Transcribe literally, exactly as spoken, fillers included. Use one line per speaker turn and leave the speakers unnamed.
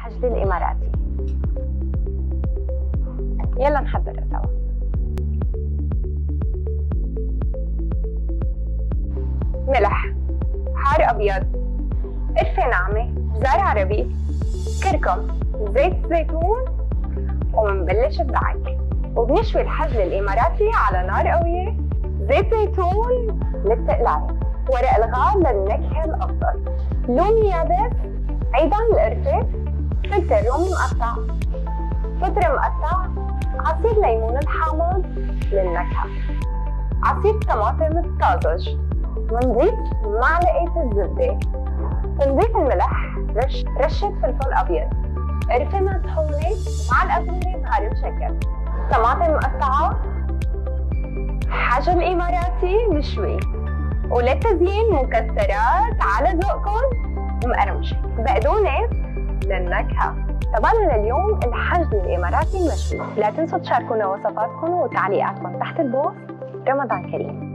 الحجل الإماراتي. يلا نحضر سوا. ملح، حار أبيض، قرفة ناعمة، زر عربي، كركم، زيت زيتون، ومنبلش الدعك. وبنشوي الحجل الإماراتي على نار قوية، زيت زيتون للتقلاية، ورق الغار للنكهة الأفضل، لومي يابس، عيدان القرفة، فلفل رومي مقطع، فطر مقطع، عصير ليمون الحامض للنكهة، عصير طماطم الطازج، ونضيف معلقة الزبدة، ونضيف الملح، رش رشة فلفل أبيض، قرفة مطحونة، معلقة صغيرة بهار مشكل، طماطم مقطعة، حجل إماراتي مشوي، وللتزيين مكسرات على ذوقكم ومقرمشة، بقدونس للنكهة. طبقنا لليوم الحجل الإماراتي المشوي. لا تنسوا تشاركونا وصفاتكم وتعليقاتكم تحت البوست. رمضان كريم.